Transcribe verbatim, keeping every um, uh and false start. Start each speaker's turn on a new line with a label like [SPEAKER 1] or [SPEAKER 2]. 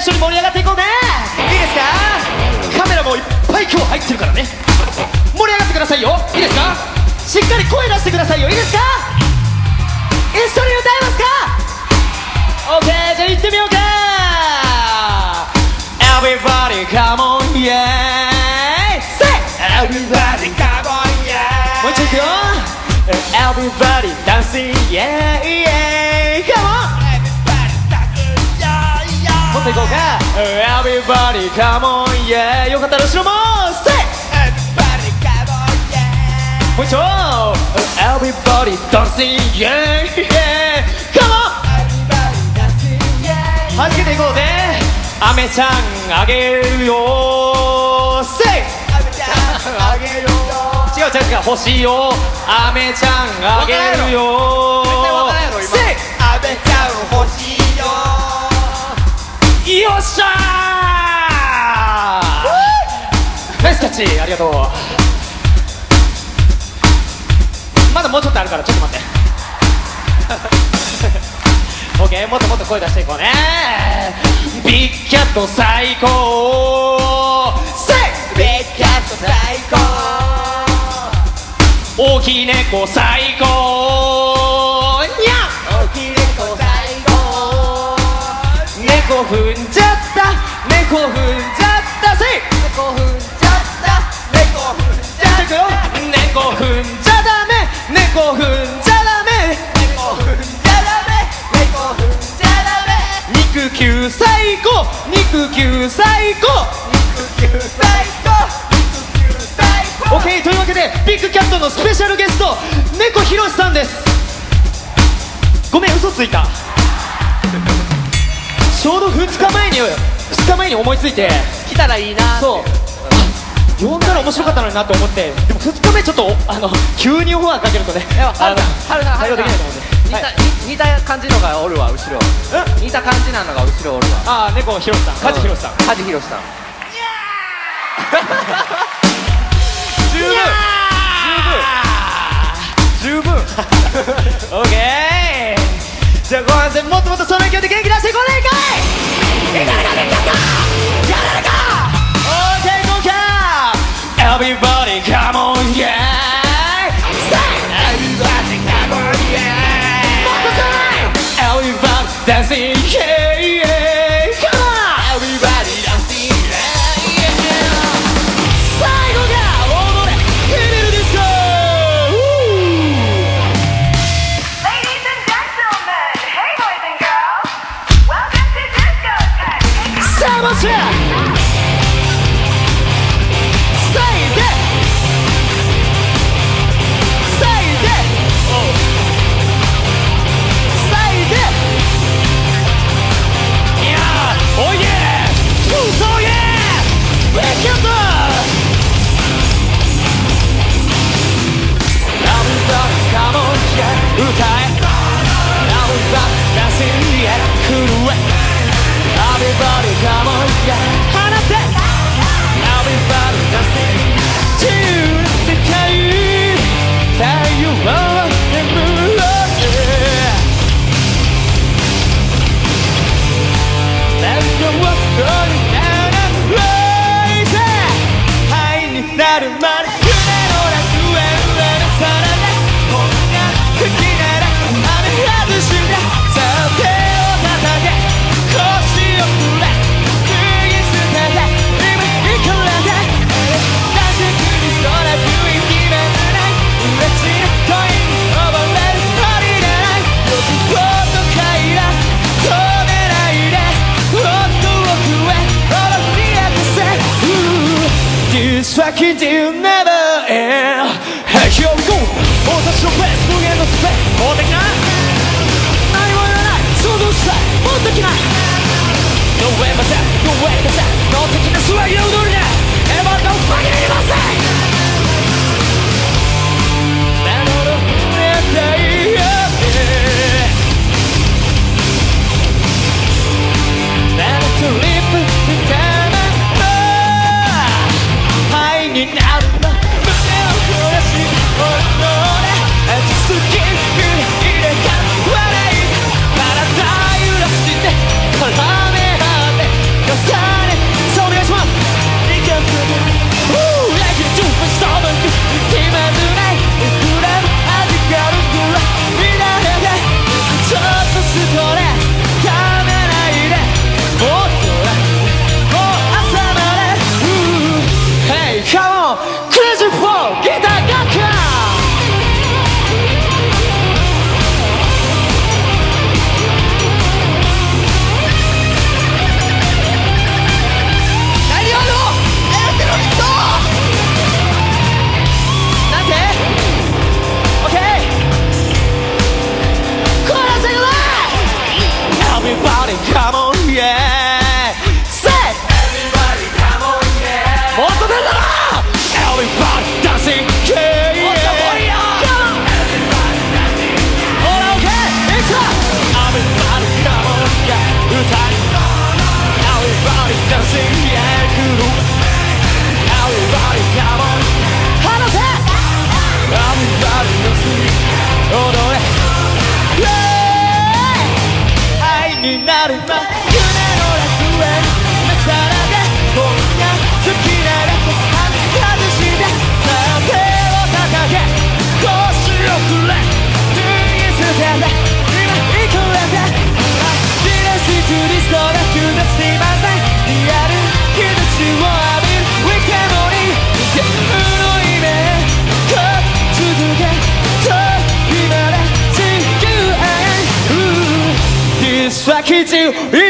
[SPEAKER 1] 一緒に盛り上がっていこうね。いいですか。カメラもいっぱい今日入ってるからね、盛り上がってくださいよ。いいですか。しっかり声出してくださいよ。いいですか。一緒に歌いますか。 OK、 じゃあ行ってみようか。 Everybody come on yeah Say Everybody come on yeah もう一度いくよ。 Everybody dancing yeah yeah Come on Everybody dancing yeah yeah もっといこうか。 Everybody come on yeah よかったら後ろも Say Everybody come on yeah もう一度 Everybody dancing yeah yeah Come on Everybody dancing yeah はじけていこうぜ。アメちゃんあげるよ Say アメちゃんあげるよ。違う違う違う、欲しいよ。アメちゃんあげるよ Say アメちゃん欲しいよ。よっしゃー。ナイスキャッチ、ありがとう。まだもうちょっとあるからちょっと待って。オッケー、もっともっと声出していこうね。ビッグキャット最高 Say ビッグキャット最高。大きい猫最高。にゃ大きい猫最高。猫踏んじゃった、猫踏んじゃった。 Say 猫踏んじゃった、猫踏んじゃった。猫踏んじゃダメ、猫踏んじゃダメ、猫踏んじゃダメ、猫踏んじゃダメ。肉球最高、肉球最高、肉球最高、肉球最高。 OK、 というわけでビッグキャットのスペシャルゲスト猫ひろしさんです。ごめん、嘘ついた。ちょうどふつかまえにふつかまえに思いついて
[SPEAKER 2] 来たらいいな。
[SPEAKER 1] そう、呼んだら面白かったのになと思って。でもふつかめちょっとあの急にオファーかけるとね、
[SPEAKER 2] はるさん
[SPEAKER 1] 対応できないと思うんで。
[SPEAKER 2] 似た、似た感じのがおるわ、後ろ。似た感じなのが後ろおるわ。
[SPEAKER 1] ああ、猫ひろしさん、梶ひろしさん、
[SPEAKER 2] 梶ひろしさん。
[SPEAKER 1] 十分十分十分。オッケー。じゃあ後半戦もっともっとその勢いで元気出していこうね。いかいいかいかいかいかいかやられか。オッケー、行こうか。 Everybody come on yeah Everybody come on yeah もっとさらに Everybody dancing yeah yeah Come on Everybody dancing yeah yeah 最後が踊れヒメルディスコ。
[SPEAKER 3] Ladies and gentlemen, hey boys and girls, welcome to Disco Time.
[SPEAKER 1] さあもちろん歌え Everybody dancing yeah 震え Everybody come on yeah 放って Everybody dancing to 世界太陽を眠らせ Let's go up going down and raise it ハイになるまで夢の楽園へのさられ好きなら雨外しでさあ手を叩け腰を振れ脱ぎ捨てて今いくらでなぜ君空振り決めない嬉しい恋に溺れる鳥でないよくもっと快楽止めないでもっと奥へ踊り明かせ This fucking deal never end Hey yo go 私のベース無限のスペース持ってきな何も言わない想像したい持ってきな No way ません No way ません乗ってきなスワギの踊りでエヴァンが紛れませんなので触れたいよなのとリップしたままハイになるの胸を焦らし落ち着き振り入れた笑い体揺らして絡め合って基地を